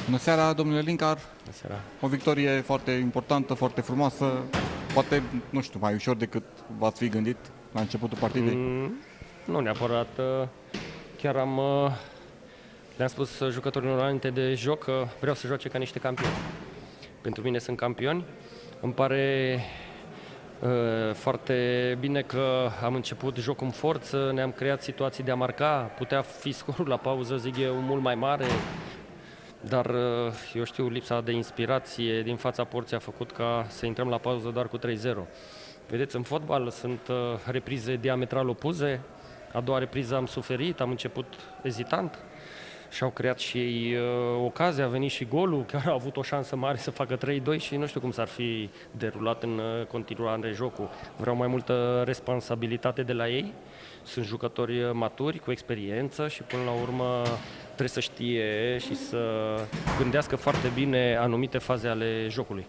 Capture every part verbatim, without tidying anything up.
Bună seara, domnule Linkar. Bună seara. O victorie foarte importantă, foarte frumoasă. Poate, nu știu, mai ușor decât v-ați fi gândit la începutul partidei? Mm, nu neapărat. Chiar am, le-am spus jucătorilor înainte de joc că vreau să joace ca niște campioni. Pentru mine sunt campioni. Îmi pare uh, foarte bine că am început jocul în forță, ne-am creat situații de a marca. Putea fi scorul la pauză, zic eu, mult mai mare. Dar, eu știu, lipsa de inspirație din fața porții a făcut ca să intrăm la pauză doar cu trei zero. Vedeți, în fotbal sunt reprize diametral opuse. A doua repriză am suferit, am început ezitant și au creat și ei ocazia, a venit și golul, chiar au avut o șansă mare să facă trei doi și nu știu cum s-ar fi derulat în continuare jocul. Vreau mai multă responsabilitate de la ei. Sunt jucători maturi, cu experiență și până la urmă trebuie să știe și să gândească foarte bine anumite faze ale jocului.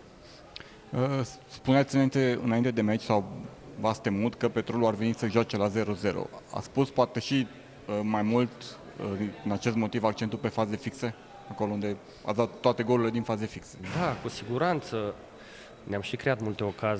Spuneați înainte, înainte de meci sau v-ați temut că Petrolul ar veni să joace la zero zero. A spus poate și mai mult în acest motiv accentul pe faze fixe, acolo unde ați dat toate golurile din faze fixe. Da, cu siguranță. Ne-am și creat multe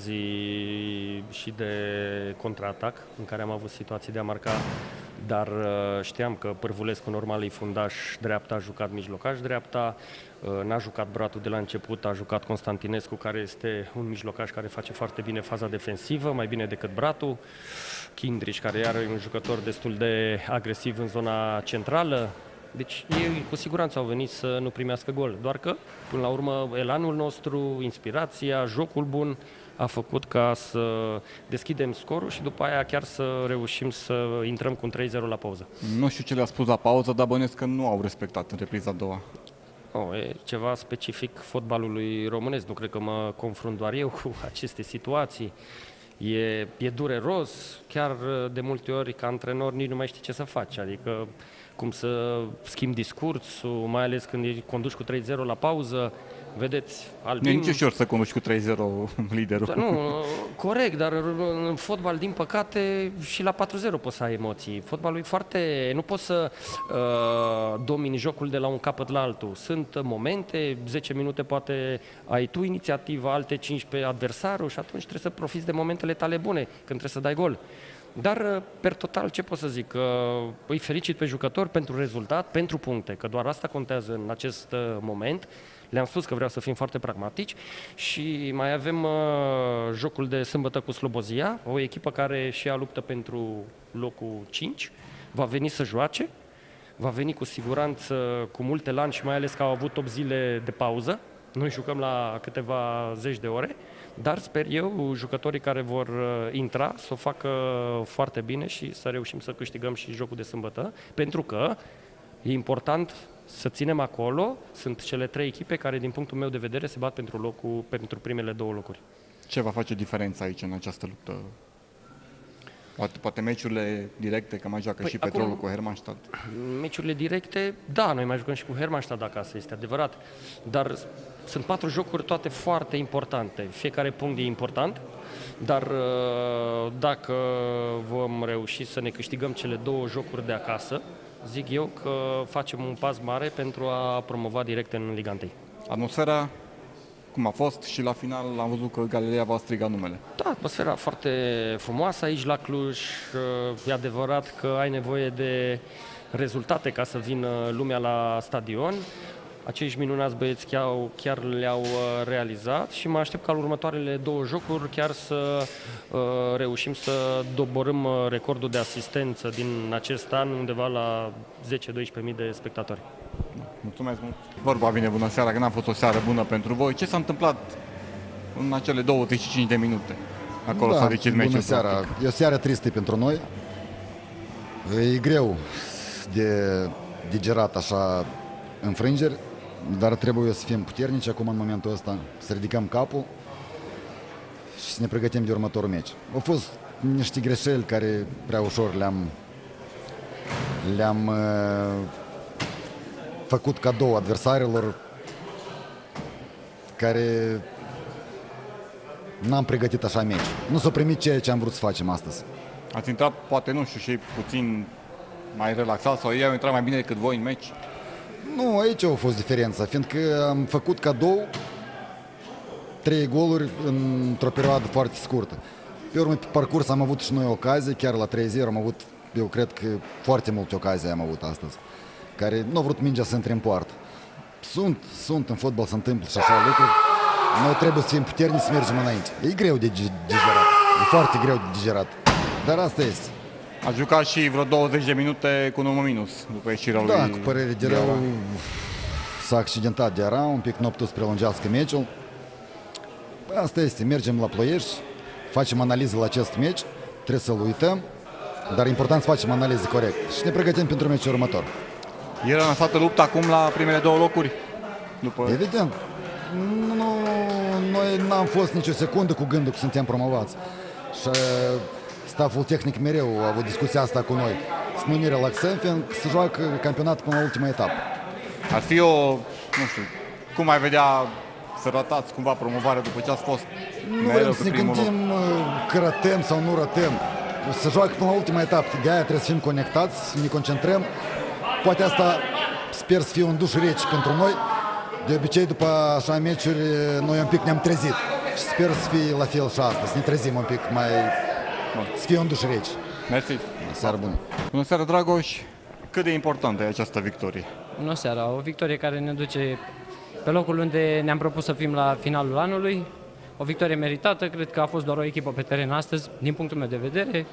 ocazii și de contraatac în care am avut situații de a marca, dar știam că Pârvulescu normal e fundaș dreapta, a jucat mijlocaș dreapta, n-a jucat Bratu de la început, a jucat Constantinescu, care este un mijlocaș care face foarte bine faza defensivă, mai bine decât Bratu, Kindriș, care iar e un jucător destul de agresiv în zona centrală. Deci ei cu siguranță au venit să nu primească gol, doar că, până la urmă, elanul nostru, inspirația, jocul bun a făcut ca să deschidem scorul și după aia chiar să reușim să intrăm cu un trei zero la pauză. Nu știu ce le-a spus la pauză, dar bănuiesc că nu au respectat în repriza a doua. Oh, e ceva specific fotbalului românesc, nu cred că mă confrunt doar eu cu aceste situații. E, e dureros, chiar de multe ori ca antrenor nici nu mai știi ce să faci, adică cum să schimbi discursul, mai ales când conduci cu trei zero la pauză. Vedeți, Albin... Nu e nici ușor să conduci cu trei zero liderul. Nu, corect, dar în fotbal, din păcate, și la patru zero poți să ai emoții. Fotbalul e foarte... Nu poți să uh, domini jocul de la un capăt la altul. Sunt momente, zece minute poate ai tu inițiativa, alte cincisprezece adversarul și atunci trebuie să profiți de momentele tale bune, când trebuie să dai gol. Dar, per total, ce pot să zic? Îi felicit pe jucători pentru rezultat, pentru puncte, că doar asta contează în acest moment. Le-am spus că vreau să fim foarte pragmatici și mai avem uh, jocul de sâmbătă cu Slobozia, o echipă care și ea luptă pentru locul cinci, va veni să joace, va veni cu siguranță cu multe lani și mai ales că au avut opt zile de pauză. Noi jucăm la câteva zeci de ore, dar sper eu, jucătorii care vor intra, să o facă foarte bine și să reușim să câștigăm și jocul de sâmbătă, pentru că e important să ținem acolo. Sunt cele trei echipe care, din punctul meu de vedere, se bat pentru, locul, pentru primele două locuri. Ce va face diferența aici în această luptă? Poate, poate meciurile directe, că mai joacă păi și Petrolul acum, cu Hermannstadt. Meciurile directe, da, noi mai jucăm și cu Hermannstadt acasă, este adevărat. Dar sunt patru jocuri toate foarte importante. Fiecare punct e important, dar dacă vom reuși să ne câștigăm cele două jocuri de acasă, zic eu că facem un pas mare pentru a promova direct în Liga unu. Atmosfera cum a fost și la final am văzut că Galileea v-a strigat numele. Da, atmosfera foarte frumoasă aici la Cluj. E adevărat că ai nevoie de rezultate ca să vină lumea la stadion. Acești minunați băieți chiar, chiar le-au realizat și mă aștept ca în următoarele două jocuri chiar să uh, reușim să doborâm recordul de asistență din acest an undeva la zece-doisprezece mii de spectatori. Mulțumesc mult. Vorba vine, bună seara, că n-a fost o seară bună pentru voi. Ce s-a întâmplat în acele douăzeci și cinci de minute? Acolo da, s-a decis meciul. Bună seara. Practic. E o seară tristă pentru noi. E greu de digerat așa înfrângeri, dar trebuie să fim puternici acum în momentul ăsta, să ridicăm capul și să ne pregătim de următorul meci. Au fost niște greșeli care prea ușor le-am le-am uh, făcut cadou adversarilor care n-am pregătit așa meci. Nu s-a primit ceea ce am vrut să facem astăzi. Ați intrat, poate, nu știu, și puțin mai relaxat sau ei au intrat mai bine decât voi în meci? Nu, aici a fost diferența, fiindcă am făcut cadou trei goluri într-o perioadă foarte scurtă. Pe urmă, pe parcurs am avut și noi ocazii, chiar la trei zero am avut, eu cred că foarte multe ocazii am avut astăzi, care nu au vrut mingea să intre în poartă. Sunt, sunt, în fotbal se întâmplă și așa lucruri. Noi trebuie să fim puternici să mergem înainte. E greu de digerat, e foarte greu de digerat, dar asta este. A jucat și vreo douăzeci de minute cu număr minus după ieșirea lui. Da, cu părere de rău, s-a accidentat Diarra, un pic nu a putut să prelungească meciul. Asta este, mergem la Ploiești, facem analiză la acest meci, trebuie să-l uităm, dar e important să facem analiză corect și ne pregătim pentru meciul următor. Era lansată lupta acum la primele două locuri? După... Evident, nu, noi n-am fost nicio secundă cu gândul că suntem promovați și staful tehnic mereu a avut discuția asta cu noi. Să nu ne relaxăm, fiindcă se joacă campionatul până la ultima etapă. Ar fi o, nu știu, cum ai vedea să ratați cumva promovarea după ce ați fost Nu vrem să ne gândim loc. Că ratăm sau nu ratăm. Se joacă până la ultima etapă. De aia trebuie să fim conectați, să ne concentrăm. Poate asta sper să fie un duș rece pentru noi. De obicei, după așa meciuri, noi un pic ne-am trezit. Și sper să fie la fel și asta, să ne trezim un pic mai... Bun. Să fie un duș rece. Mersi. Seară bună. Bună seara, Dragoș. Cât de importantă e această victorie? Bună seara. O victorie care ne duce pe locul unde ne-am propus să fim la finalul anului. O victorie meritată. Cred că a fost doar o echipă pe teren astăzi, din punctul meu de vedere.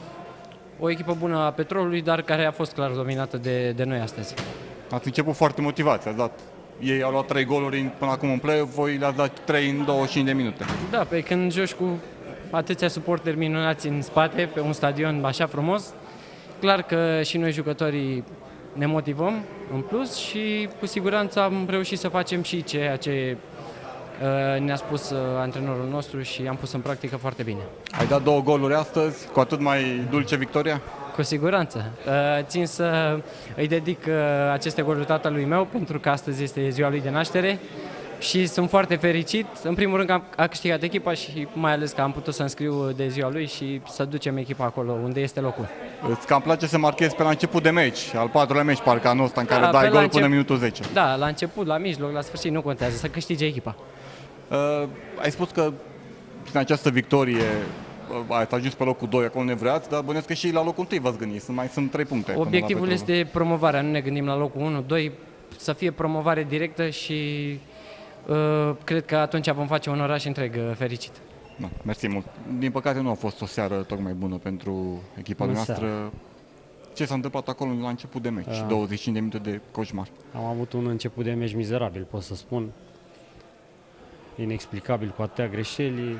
O echipă bună a Petrolului, dar care a fost clar dominată de, de noi astăzi. Ați început foarte motivați, ați dat, ei au luat trei goluri până acum în play, voi le-ați dat trei în douăzeci și cinci de minute. Da, pe când joci cu atâția suporteri minunați în spate, pe un stadion așa frumos, clar că și noi jucătorii ne motivăm în plus și cu siguranță am reușit să facem și ceea ce uh, ne-a spus uh, antrenorul nostru și am pus în practică foarte bine. Ai dat două goluri astăzi, cu atât mai dulce victoria? Cu siguranță. Țin să îi dedic aceste goluri tatălui meu, pentru că astăzi este ziua lui de naștere și sunt foarte fericit. În primul rând că a câștigat echipa și mai ales că am putut să înscriu de ziua lui și să ducem echipa acolo unde este locul. Îți cam place să marchezi pe la început de meci, al patrulea meci parcă anul ăsta în care da, dai gol încep... până minutul zece. Da, la început, la mijloc, la sfârșit, nu contează, să câștige echipa. Uh, ai spus că prin această victorie ați ajuns pe locul doi, acolo ne vreați, dar bănesc că și la locul unu v-ați gândit, sunt, mai sunt trei puncte. Obiectivul este promovarea, nu ne gândim la locul unu, doi, să fie promovare directă și uh, cred că atunci vom face un oraș întreg uh, fericit. Da, mersi mult. Din păcate nu a fost o seară tocmai bună pentru echipa Bună noastră. seara. Ce s-a întâmplat acolo la început de meci? A. douăzeci și cinci de minute de coșmar. Am avut un început de meci mizerabil, pot să spun. Inexplicabil, cu atâtea greșeli.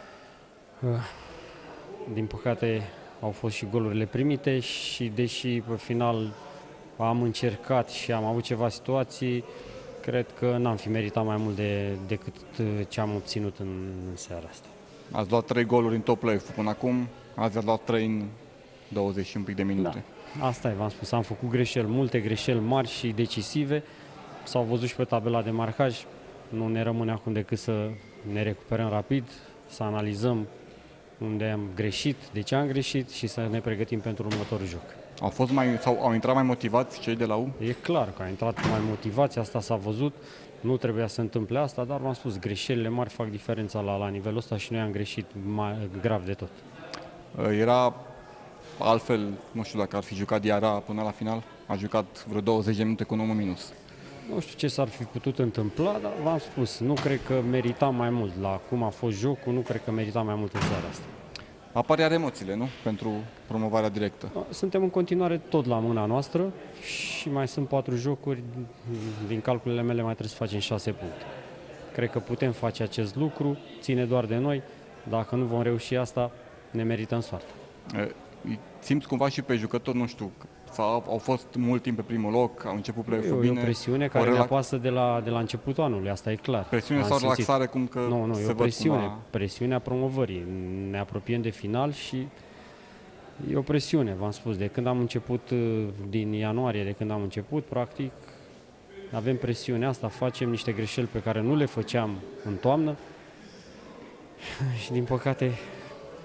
Din păcate au fost și golurile primite și deși pe final am încercat și am avut ceva situații, cred că n-am fi meritat mai mult de, decât ce am obținut în, în seara asta. Ați luat trei goluri în top play până acum, azi ați luat trei în douăzeci și un pic de minute. Da. Asta e, v-am spus, am făcut greșeli, multe greșeli mari și decisive. S-au văzut și pe tabela de marcaj. Nu ne rămâne acum decât să ne recuperăm rapid, să analizăm unde am greșit, de ce am greșit și să ne pregătim pentru următorul joc. Au fost mai, sau au intrat mai motivați cei de la U? E clar că au intrat mai motivați, asta s-a văzut. Nu trebuia să se întâmple asta, dar v-am spus, greșelile mari fac diferența la, la nivelul ăsta și noi am greșit mai grav de tot. Era altfel, nu știu dacă ar fi jucat Diarra până la final, a jucat vreo douăzeci de minute cu un om minus. Nu știu ce s-ar fi putut întâmpla, dar v-am spus, nu cred că merita mai mult. La cum a fost jocul, nu cred că merita mai mult în seara asta. Apar iar emoțiile, nu? Pentru promovarea directă. Suntem în continuare tot la mâna noastră și mai sunt patru jocuri. Din calculele mele mai trebuie să facem șase puncte. Cred că putem face acest lucru, ține doar de noi. Dacă nu vom reuși asta, ne merităm soarta. Simți cumva și pe jucători, nu știu, sau au fost mult timp pe primul loc, au început play-off-ul bine. E o presiune care relax... ne apasă de la, de la începutul anului, asta e clar. Presiune sau relaxare, cum că Nu, nu, se e o presiune, la... presiunea promovării. Ne apropiem de final și e o presiune, v-am spus, de când am început, din ianuarie, de când am început, practic, avem presiunea asta, facem niște greșeli pe care nu le făceam în toamnă și din păcate,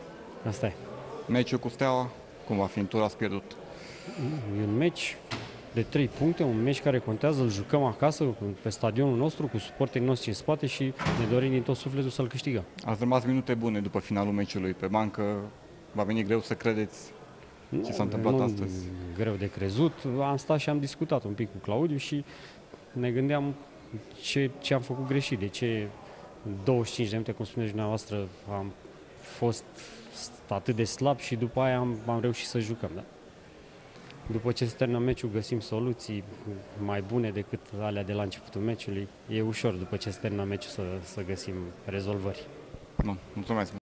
asta e. Meciul cu Steaua, cum va fi în tur, ați pierdut? E un meci, de trei puncte, un meci care contează, îl jucăm acasă, pe stadionul nostru, cu suporterii noștri în spate și ne dorim din tot sufletul să-l câștigăm. Ați rămas minute bune după finalul meciului pe bancă. Va veni greu să credeți ce s-a întâmplat nu, astăzi? Greu de crezut. Am stat și am discutat un pic cu Claudiu și ne gândeam ce, ce am făcut greșit, de ce douăzeci și cinci de minute, cum spuneți dumneavoastră, am fost atât de slab și după aia am, am reușit să jucăm. Da? După ce se termină meciul, găsim soluții mai bune decât alea de la începutul meciului. E ușor după ce se termină meciul să, să găsim rezolvări. Nu, mulțumesc!